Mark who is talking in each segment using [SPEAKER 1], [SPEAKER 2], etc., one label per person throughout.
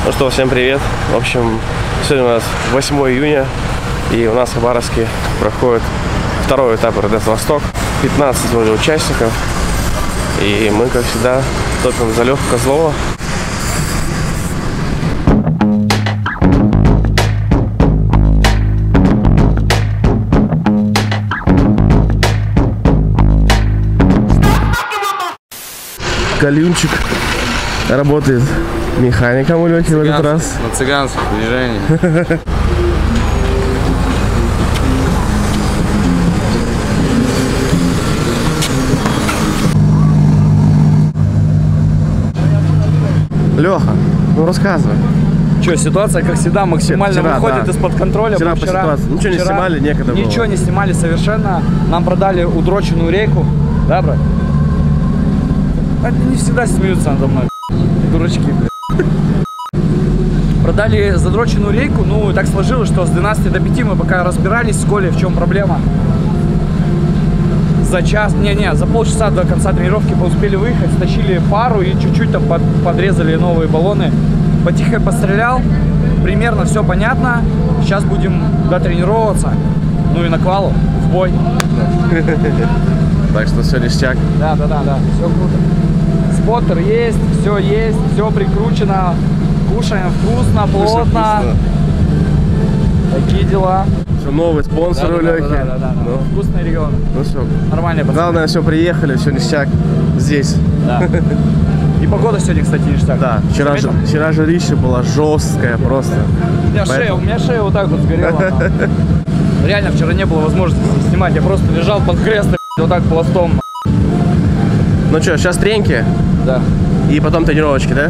[SPEAKER 1] Ну что, всем привет. В общем, сегодня у нас 8 июня, и у нас в Хабаровске проходит второй этап РДС Восток. 15 вроде участников, и мы, как всегда, топим за Леху Козлова. Калюнчик работает механиком у Лехи в этот раз.
[SPEAKER 2] На цыганских движениях.
[SPEAKER 1] Леха, ну рассказывай.
[SPEAKER 3] Что, ситуация, как всегда, максимально выходит из-под контроля.
[SPEAKER 1] Вчера по ситуации. Ничего не снимали, некогда было.
[SPEAKER 3] Ничего не снимали совершенно. Нам продали удроченную рейку. Да, брат? Они не всегда смеются надо мной. Дурачки, блядь. Продали задроченную рейку. Ну, так сложилось, что с 12 до 5 мы пока разбирались с Колей, в чем проблема. За час, за полчаса до конца тренировки мы успели выехать, стащили пару и чуть-чуть там подрезали новые баллоны. Потихо пострелял, примерно все понятно. Сейчас будем дотренироваться, ну и на квалу, в бой.
[SPEAKER 1] Так что все ништяк.
[SPEAKER 3] Да, все круто. Споттер есть, все прикручено. Кушаем вкусно, плотно. Такие дела.
[SPEAKER 1] Новый спонсор у Лехи.
[SPEAKER 3] Да. Ну, вкусный регион.
[SPEAKER 1] Ну все.
[SPEAKER 3] Нормально.
[SPEAKER 1] Главное, все приехали, все ништяк здесь.
[SPEAKER 3] Да. И погода сегодня, кстати, ништяк.
[SPEAKER 1] Да, вчера жарище была жесткая просто.
[SPEAKER 3] У меня шея вот так вот сгорела. Реально вчера не было возможности снимать. Я просто лежал под крестом вот так пластом.
[SPEAKER 1] Ну что, сейчас треньки?
[SPEAKER 3] Да.
[SPEAKER 1] И потом тренировочки, да?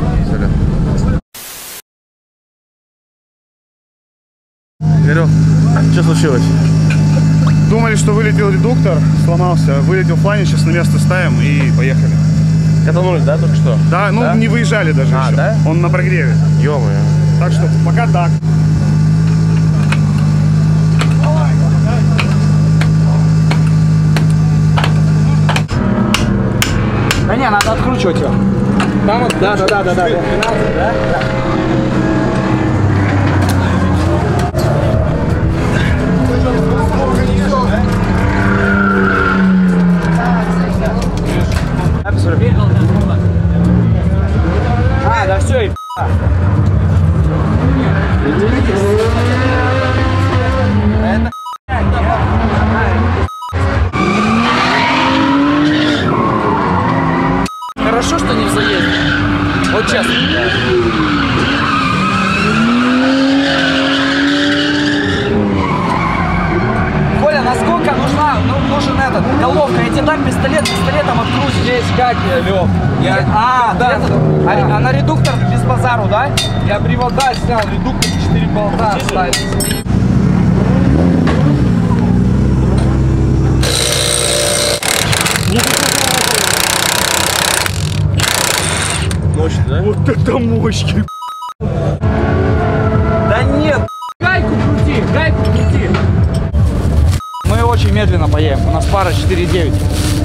[SPEAKER 1] Игорек, что случилось?
[SPEAKER 4] Думали, что вылетел редуктор, сломался, вылетел фланец, сейчас на место ставим и поехали.
[SPEAKER 1] Катанули, да, только что?
[SPEAKER 4] Да, ну
[SPEAKER 1] да?
[SPEAKER 4] Не выезжали даже еще.
[SPEAKER 1] Да?
[SPEAKER 4] Он на прогреве.
[SPEAKER 1] Ё-моё.
[SPEAKER 4] Так что пока так.
[SPEAKER 3] Да не, надо откручивать его. Там вот, да. 12, да? Да все, и хорошо, что не в заезде. Вот честно. Коля, насколько нужен этот головка? Я тебе дам пистолетом откруть здесь, как Лёв. А на редуктор без базару, да? Я привода снял, редуктор 4 болта ставить.
[SPEAKER 1] Мощно, да?
[SPEAKER 4] Вот это мощки.
[SPEAKER 3] Да нет, гайку крути. Мы очень медленно поедем, у нас пара 4.9.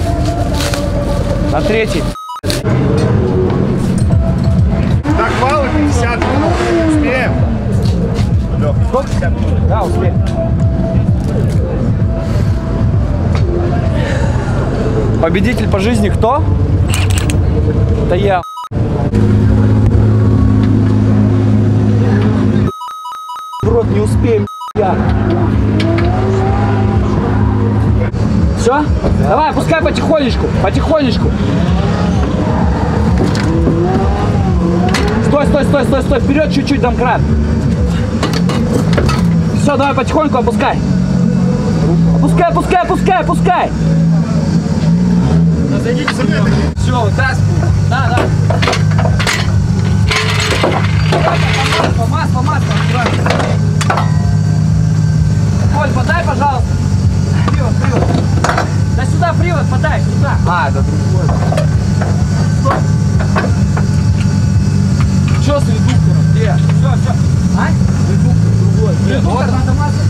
[SPEAKER 3] На третий.
[SPEAKER 4] Так, валы 50 минут. Успеем?
[SPEAKER 3] Сколько? Да, успеем. Победитель по жизни кто? Это я. Рот, не успеем. Все? Давай, пускай потихонечку. Стой. Вперед чуть-чуть, домкрат. Все, давай потихоньку опускай. Опускай.
[SPEAKER 4] Зайдите за мной.
[SPEAKER 3] Все, вытаскивай. Да. Масло. Коль, подай, пожалуйста. Привод. Да сюда привод подай, сюда. Это другой. Стоп. Что с редуктором? Где? Все. Редуктор другой. Редуктор надо масло.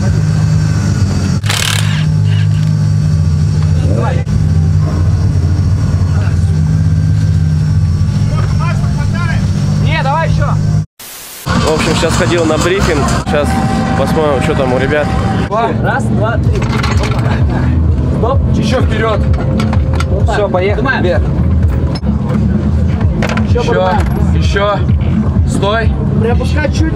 [SPEAKER 3] Давай. Не, давай еще.
[SPEAKER 1] сейчас ходил на брифинг. Сейчас посмотрим, что там у ребят.
[SPEAKER 3] Раз, два, три. Стоп. Еще вперед. Все, поехали. Вверх. Еще. Стой.
[SPEAKER 5] Приопускать чуть.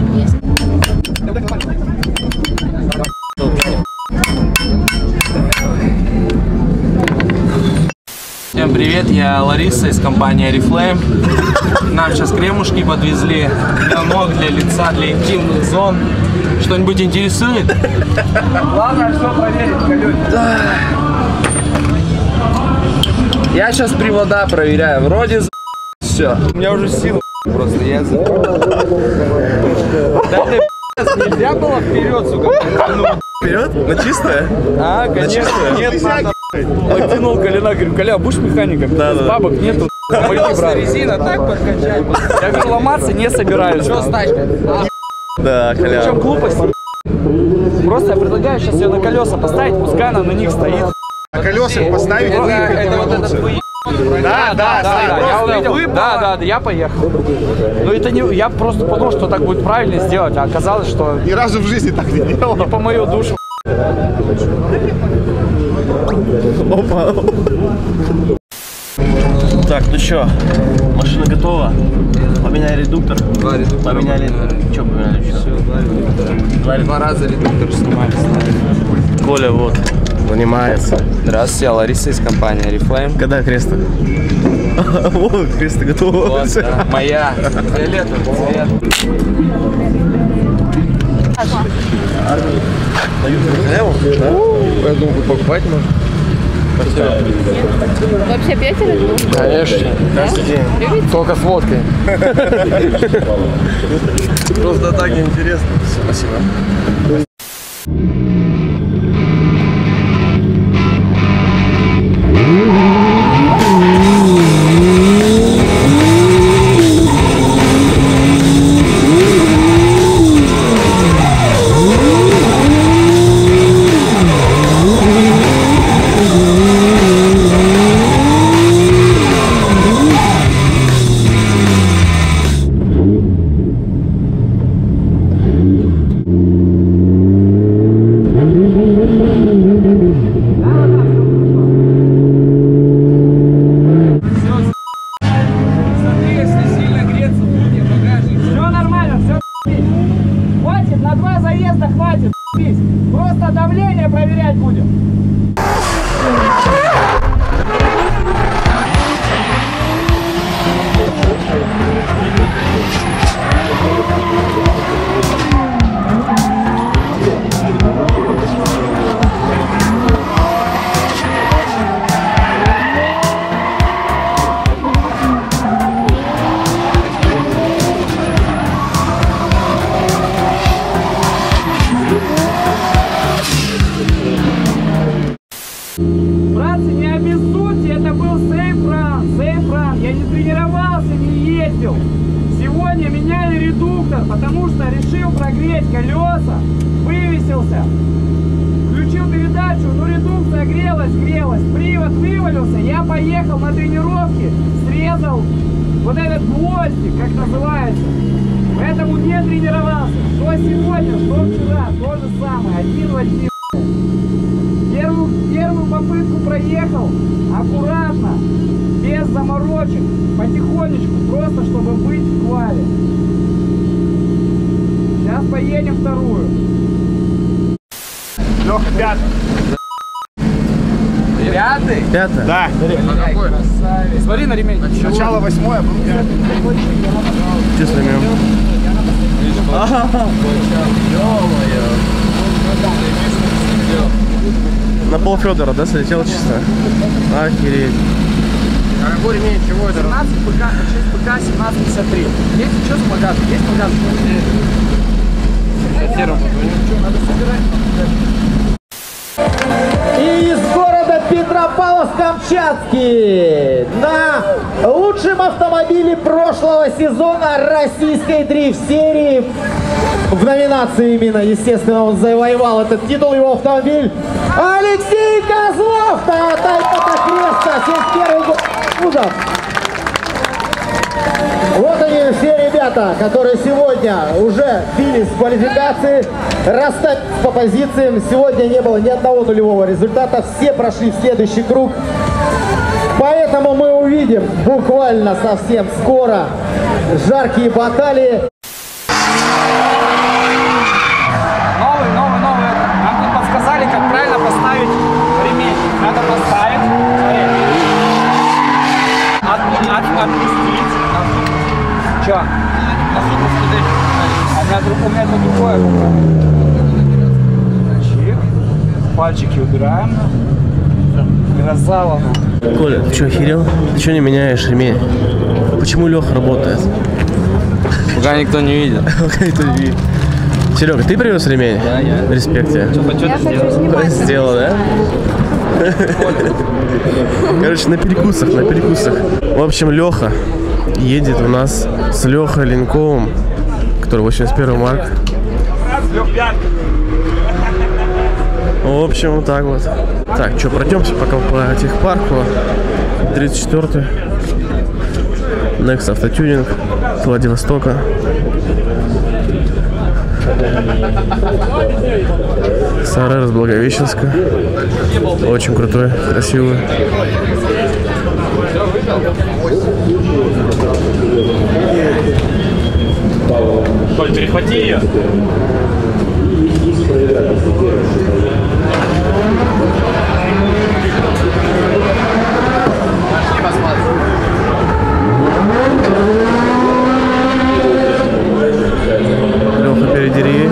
[SPEAKER 6] Всем привет, я Лариса из компании Oriflame. Нам сейчас кремушки подвезли для ног, для лица, для интимных зон. Что-нибудь интересует?
[SPEAKER 3] Главное, все проверить, Калюнь. Я сейчас привода проверяю. Вроде все. У меня уже сил просто. Я да ты нельзя было вперед, сука.
[SPEAKER 1] Вперед? На чистое?
[SPEAKER 3] А, конечно. Нет, надо. Подтянул колена, говорю, Коля, будешь механиком? Да, бабок нету. Просто резина так подкачать. Я говорю, ломаться не собираюсь. Что с тачкой?
[SPEAKER 1] Да, Коля.
[SPEAKER 3] В чем глупость? Просто я предлагаю сейчас ее на колеса поставить, пускай она на них стоит.
[SPEAKER 4] На колеса поставить,
[SPEAKER 6] Это вот этот твой.
[SPEAKER 3] Да, я увидел. Да, я поехал. Но это не, я просто подумал, что так будет правильно сделать, а оказалось, что
[SPEAKER 4] ни разу в жизни так не делал.
[SPEAKER 3] не по мою душу.
[SPEAKER 1] Опа. Так, ну что, машина готова. Поменяли редуктор.
[SPEAKER 6] Два редуктора.
[SPEAKER 1] Поменяли. Что поменяли?
[SPEAKER 6] Два раза редуктор снимали.
[SPEAKER 1] Коля вот занимается.
[SPEAKER 6] Здравствуйте, я Лариса из компании Oriflame.
[SPEAKER 1] Когда креста? О, креста готова.
[SPEAKER 6] Вот, да, моя. Фиолетовый цвет.
[SPEAKER 3] Я думаю, покупать можно.
[SPEAKER 5] Вообще пятеро?
[SPEAKER 3] Конечно.
[SPEAKER 1] Каждый день.
[SPEAKER 3] Только с водкой.
[SPEAKER 1] Просто так интересно. Спасибо.
[SPEAKER 5] На 2 заезда хватит, просто давление проверять будем. Братцы, не обессудьте, это был сейф-ран. Я не тренировался, не ездил. Сегодня меняли редуктор, потому что решил прогреть колеса, вывесился. Включил передачу, но редукция грелась. Привод вывалился, я поехал на тренировки, срезал вот этот гвоздик, как называется. Поэтому не тренировался. Что сегодня, что вчера, то же самое, один в один. Первую попытку проехал аккуратно, без заморочек, потихонечку, просто чтобы быть в квале. Сейчас поедем вторую.
[SPEAKER 4] Леха, пятый.
[SPEAKER 3] Пятый?
[SPEAKER 1] Пятое?
[SPEAKER 4] Да.
[SPEAKER 3] Смотри на ремень.
[SPEAKER 4] Сначала 8-й, а потом 5-й.
[SPEAKER 1] Что снимем? На пол Федора, да, слетел чисто? Охереть.
[SPEAKER 3] Какой ремень? Чего это? 17 ПК, 6 ПК, 1753. Есть что за магаз? Есть магаз? Надо собирать.
[SPEAKER 7] И из города Петропавловск-Камчатский на лучшем автомобиле прошлого сезона российской дрифт-серии в номинации именно, естественно, он завоевал этот титул, его автомобиль Алексей Козлов, Toyota Cresta, 71 год. Вот они, все ребята. ребята, которые сегодня уже бились в квалификации, расстались по позициям. Сегодня не было ни одного нулевого результата. Все прошли в следующий круг. Поэтому мы увидим буквально совсем скоро жаркие баталии.
[SPEAKER 5] Новый. Нам тут подсказали, как правильно поставить ремень. Надо поставить. Отпустить. Че? У меня тут другое. Чик. Пальчики убираем. Красава.
[SPEAKER 1] Коля, ты что, охерел? Ты что не меняешь ремень? Почему Леха работает?
[SPEAKER 2] Пока никто не видит.
[SPEAKER 1] Пока никто не видит. Серега, ты привез ремень?
[SPEAKER 2] Да, я.
[SPEAKER 1] Респект тебе.
[SPEAKER 2] Я хочу снимать.
[SPEAKER 1] Сделал, да? Короче, на перекусах. В общем, Леха едет у нас с Лехой Ленковым, который 81 марк. В общем, вот так вот. Так, что, пройдемся пока по техпарку. 34-й. Next автотюнинг с Владивостока. Сарер с Благовещенска. Очень крутой, красивый.
[SPEAKER 5] Коль, перехвати ее.
[SPEAKER 1] Леха, передери.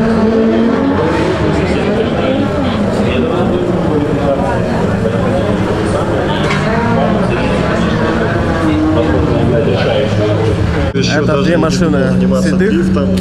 [SPEAKER 1] Это две машины седых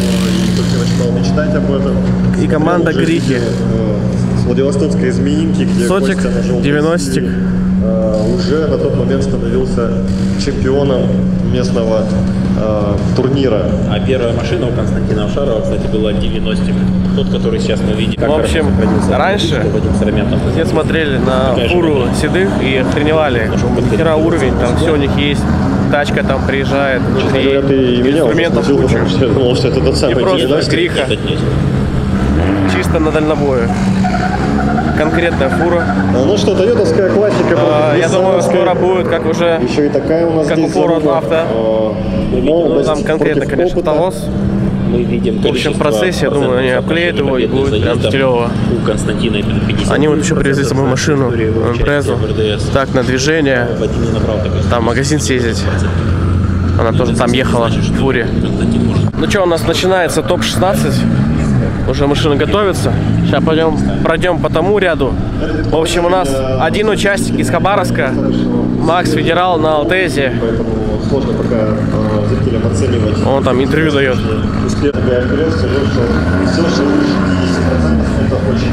[SPEAKER 1] и команда Грихи.
[SPEAKER 8] С Владивостокской изменинки, где
[SPEAKER 1] Сотик,
[SPEAKER 8] Костя на желтом
[SPEAKER 1] 90-тик.
[SPEAKER 8] уже на тот момент становился чемпионом местного турнира.
[SPEAKER 9] А первая машина у Константина Авшарова, кстати, была 90-ик. Тот, который сейчас мы видим.
[SPEAKER 1] В общем, раньше все смотрели на фуру седых и охреневали. Хера уровень, там все у них есть. Тачка там приезжает, и инструментов куча.
[SPEAKER 8] Я думал, что это тот самый
[SPEAKER 1] Не просто Гриха. Чисто на дальнобое. Конкретная фура.
[SPEAKER 8] Ну что, тойотовская классика.
[SPEAKER 1] Я думаю, скоро будет, как уже,
[SPEAKER 8] еще и такая у нас
[SPEAKER 1] как у Ford Авто. Ну, там конкретно, конечно, автовоз.
[SPEAKER 9] Мы видим,
[SPEAKER 1] в общем, в процессе, я думаю, они обклеят его и будет прям стилево.
[SPEAKER 9] У Константина это 50.
[SPEAKER 1] Они вот еще привезли саму машину, Импрезу. Так, на движение. Там в магазин съездить. Она тоже там ехала в фуре. Ну что, у нас начинается топ-16. Уже машина готовится. Сейчас пройдем по тому ряду. В общем, у нас один участник из Хабаровска. Макс Федерал на Алтезе.
[SPEAKER 8] Сложно пока зрителям оценивать.
[SPEAKER 1] Он там интервью дает.
[SPEAKER 8] Успех я вперед скажу, что все, что выше 50%, это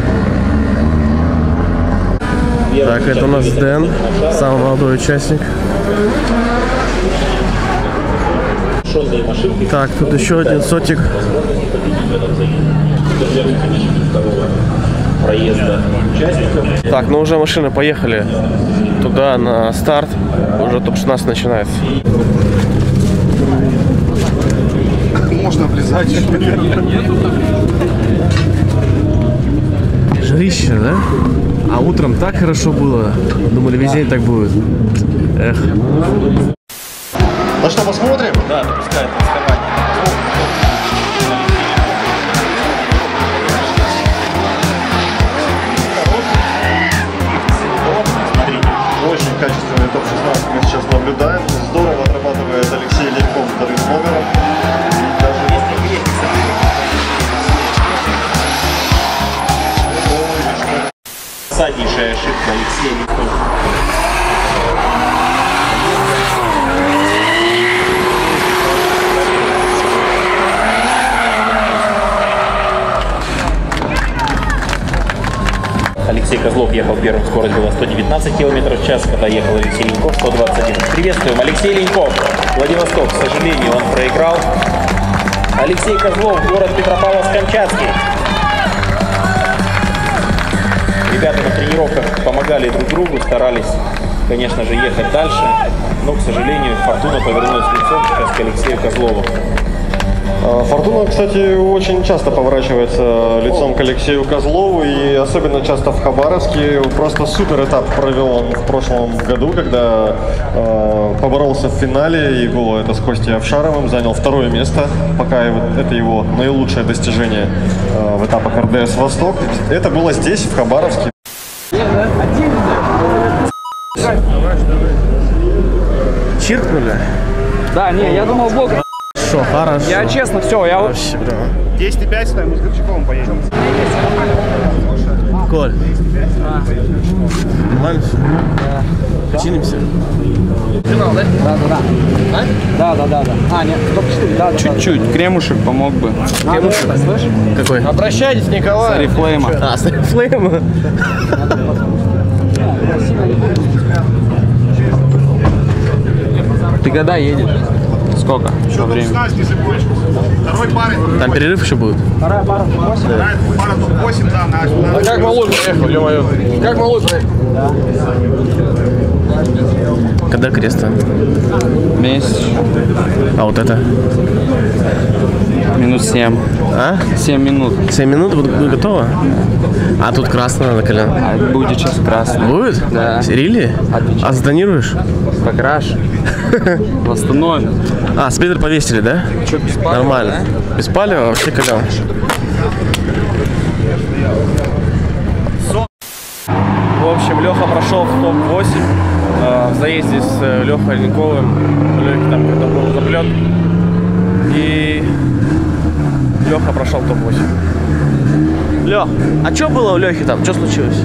[SPEAKER 8] очень.
[SPEAKER 1] Так, это у нас Дэн, самый молодой участник. Так, тут еще один сотик. Так, ну уже машины поехали туда на старт. Уже топ-16 начинается.
[SPEAKER 4] Можно влезать.
[SPEAKER 1] Жарище, да? А утром так хорошо было. Думали, весь день так будет. Эх.
[SPEAKER 8] Ну что, посмотрим?
[SPEAKER 9] Да, допускает отставание.
[SPEAKER 8] Очень качественный топ-16 мы сейчас наблюдаем. Здорово отрабатывает Алексей Леньков вторым номером. И даже
[SPEAKER 9] Саднейшая ошибка Алексея Ленькова. Алексей Козлов ехал первым, скорость была 119 км в час, когда ехал Алексей Леньков 121. Приветствуем, Алексей Леньков, Владивосток, к сожалению, он проиграл. Алексей Козлов, город Петропавловск-Камчатский. Ребята на тренировках помогали друг другу, старались, конечно же, ехать дальше, но, к сожалению, фортуна повернулась лицом сейчас к Алексею Козлову.
[SPEAKER 8] Фортуна, кстати, очень часто поворачивается лицом к Алексею Козлову, и особенно часто в Хабаровске. Просто супер этап провел он в прошлом году, когда поборолся в финале, и было это с Костей Овшаровым, занял 2-е место, пока это его наилучшее достижение в этапах РДС «Восток». Это было здесь, в Хабаровске.
[SPEAKER 1] Чиркнули?
[SPEAKER 3] Да, не, я думал, бог.
[SPEAKER 1] Что, хорошо.
[SPEAKER 3] Я честно, все, я
[SPEAKER 1] вообще, бля.
[SPEAKER 4] 10,5 ставим, мы с Горчаковым поедем.
[SPEAKER 1] Коль. Нормально все? Да. Починимся?
[SPEAKER 3] Финал, да? Да. А, нет, топ-4, да.
[SPEAKER 2] Чуть-чуть, кремушек помог бы.
[SPEAKER 3] Кремушек, слышишь?
[SPEAKER 1] Какой?
[SPEAKER 2] Обращайтесь, Николай. С Орифлейма.
[SPEAKER 1] А, с Орифлейма?
[SPEAKER 2] Ты когда едешь? Сколько? Что время?
[SPEAKER 4] Второй парень.
[SPEAKER 1] Там перерыв еще будет?
[SPEAKER 3] Пара 8.
[SPEAKER 4] Пара топ-8, да, наш.
[SPEAKER 2] А как малой проехал, ё-моё? Как малой проехал?
[SPEAKER 1] Когда крест-то?
[SPEAKER 2] Месяц.
[SPEAKER 1] А вот это?
[SPEAKER 2] Минут 7.
[SPEAKER 1] А?
[SPEAKER 2] 7 минут.
[SPEAKER 1] 7 минут будет готово? А тут красное надо, Колян.
[SPEAKER 2] А будет сейчас красный.
[SPEAKER 1] Будет?
[SPEAKER 2] Да.
[SPEAKER 1] Рили?
[SPEAKER 2] Отвечаю.
[SPEAKER 1] А сдонируешь?
[SPEAKER 2] Покраш. Восстановим.
[SPEAKER 1] А, спидер повесили, да?
[SPEAKER 2] Что, без палева?
[SPEAKER 1] Нормально.
[SPEAKER 2] Да?
[SPEAKER 1] Без палева вообще Колян. В общем, Леха прошел в топ-8 в заезде с Лехой Ленковым. Лехе там когда был заплет. И Леха прошел топ-8. Лех, а что было у Лехи там? Что случилось?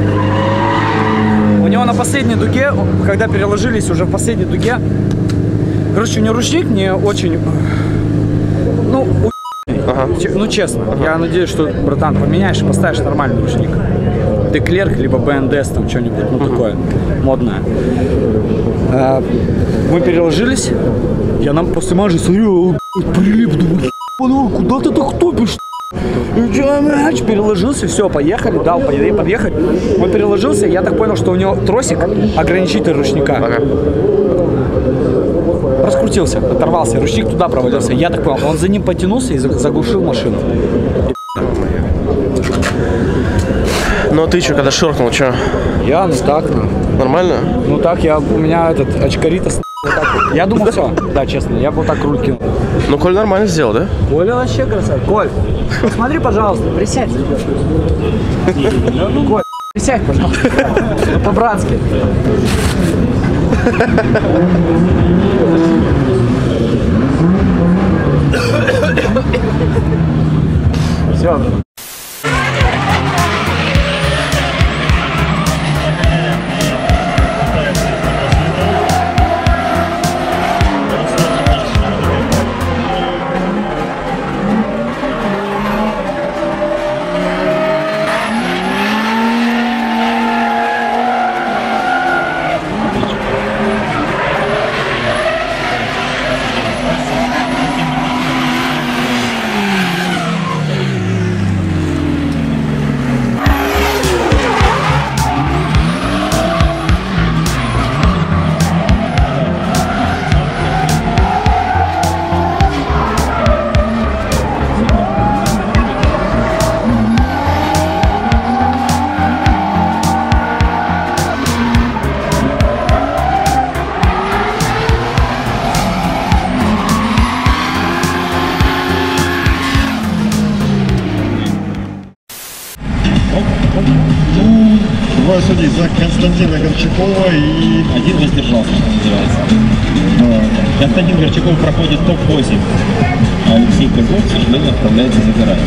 [SPEAKER 3] У него на последней дуге, когда переложились уже в последней дуге, короче, у него ручник не очень, ну,
[SPEAKER 1] Ага.
[SPEAKER 3] ну честно, я надеюсь, что, братан, поменяешь и поставишь нормальный ручник. Деклерк, либо БНДС, там что-нибудь, ну, такое модное. Мы переложились, я нам после мажи смотрю, прилип, думаю, куда ты так топишь? Переложился, все, поехали, дал подъехать. Он переложился, я так понял, что у него тросик ограничитель ручника. Раскрутился, оторвался, ручник туда провалился. Я так понял, он за ним потянулся и заглушил машину.
[SPEAKER 1] Ну а ты что, когда шоркнул, что?
[SPEAKER 3] Я, ну так, ну.
[SPEAKER 1] Нормально?
[SPEAKER 3] Ну так, у меня этот очкарита вот так вот. Я думал, все, да, честно, я бы вот так руль кинул.
[SPEAKER 1] Ну, Коль нормально сделал, да?
[SPEAKER 3] Коля вообще красавчик. Коль, посмотри, пожалуйста, присядь. Коль, присядь, пожалуйста. Ну, по-братски. Все.
[SPEAKER 8] Двое судей за Константина Горчакова и...
[SPEAKER 9] Один воздержался, что называется. Константин Горчаков проходит топ-8. А Алексей Козлов, к сожалению, отправляется за горами.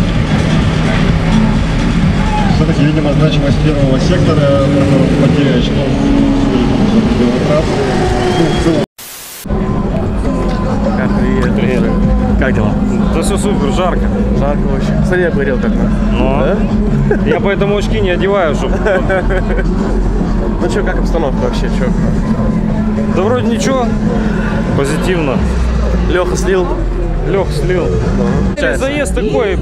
[SPEAKER 8] Все-таки, видимо, значимость первого сектора, потеря очков
[SPEAKER 1] Привет. Как дела?
[SPEAKER 10] Да все супер, жарко.
[SPEAKER 1] Жарко очень. Смотри, я погорел как-то.
[SPEAKER 10] Ну, да? Я поэтому очки не одеваю, чтобы...
[SPEAKER 1] Ну что, как обстановка вообще? Чё?
[SPEAKER 10] Да вроде ничего. Позитивно.
[SPEAKER 1] Леха слил.
[SPEAKER 10] Лех слил. Заезд такой,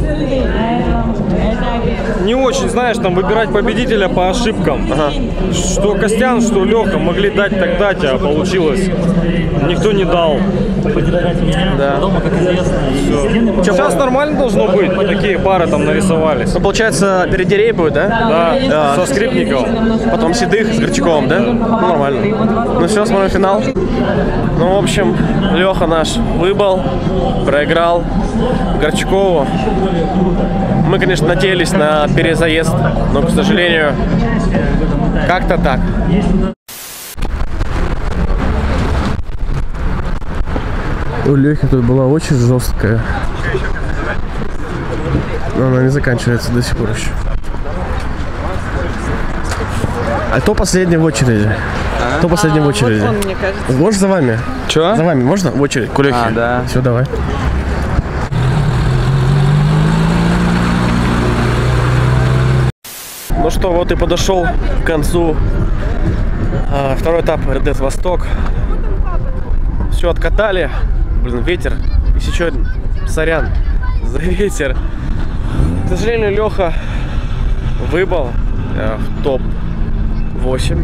[SPEAKER 10] не очень, знаешь, там выбирать победителя по ошибкам. Что Костян, что Леха могли дать так дать, а получилось. Никто не дал.
[SPEAKER 1] Да.
[SPEAKER 10] Все. Сейчас нормально должно быть, такие пары там нарисовались.
[SPEAKER 1] Ну, получается, впереди Рей будет, да?
[SPEAKER 10] Да, со Скрипниковым.
[SPEAKER 1] Потом Седых с Горчаковым, да? Ну, нормально. Ну все, смотрим финал. Ну, в общем, Леха наш выбыл, проиграл Горчакову. Мы, конечно, надеялись на перезаезд, но, к сожалению, как-то так. У Лехи тут была очень жесткая, но она не заканчивается до сих пор еще. А то последний в очереди. Кто последний в очереди?
[SPEAKER 2] Вот он, мне кажется.
[SPEAKER 1] Можешь за вами?
[SPEAKER 2] Че?
[SPEAKER 1] За вами можно в очередь? К Лехе.
[SPEAKER 2] Да.
[SPEAKER 1] Все, давай. Ну что, вот и подошел к концу второй этап РДС Восток. Все откатали. Блин, ветер. Если что, сорян за ветер. К сожалению, Леха выбыл в топ-8.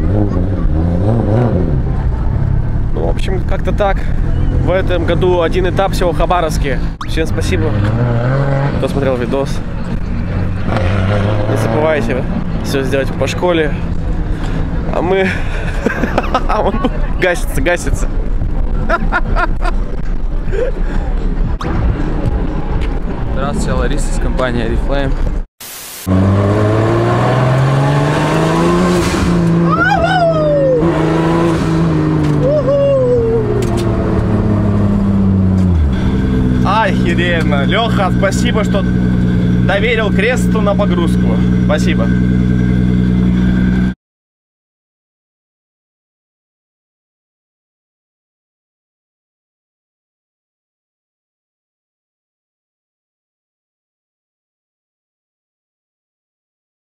[SPEAKER 1] Ну, в общем, как-то так. В этом году один этап всего в Хабаровске. Всем спасибо, кто смотрел видос. Не забывайте все сделать по школе. А мы... Он гасится.
[SPEAKER 2] Здравствуйте, Лариса из компании Oriflame.
[SPEAKER 11] Охеренно. Леха, спасибо, что доверил Кресту на погрузку. Спасибо.